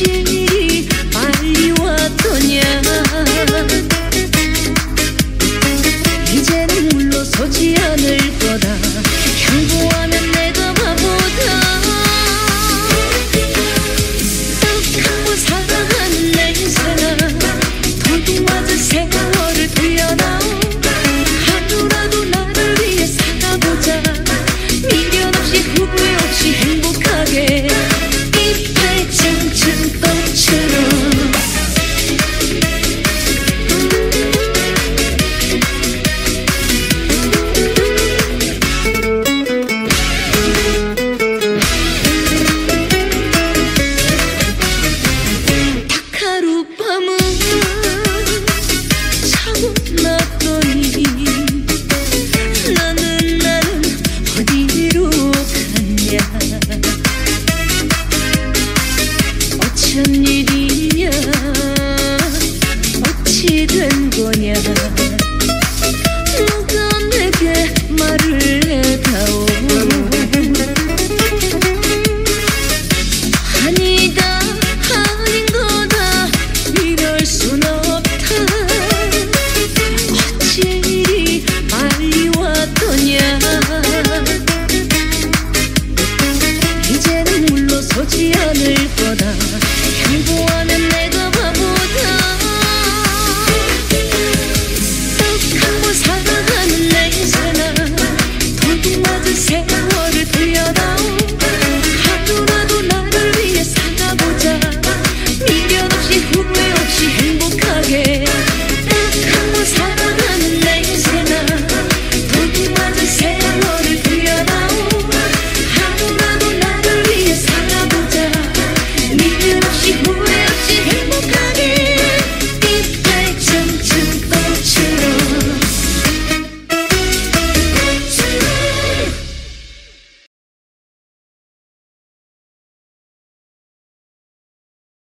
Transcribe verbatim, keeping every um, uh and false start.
일이 빨리 왔더냐. 이제는 물러서지 않을 거다. 향보하면 내가 바보다. 딱 한 번 사랑하는 내 사랑, 덜컥 맞은 세월을 돌려놔. 하루라도 나를 위해 살아보자. 미련 없이 후회 없이 행복하게 이빨 짱짱 떡처럼. 딱 하룻밤은 자고 났더니 나는 나는 어디로 갔냐. 어쩐 일이냐, 어찌 된 거냐.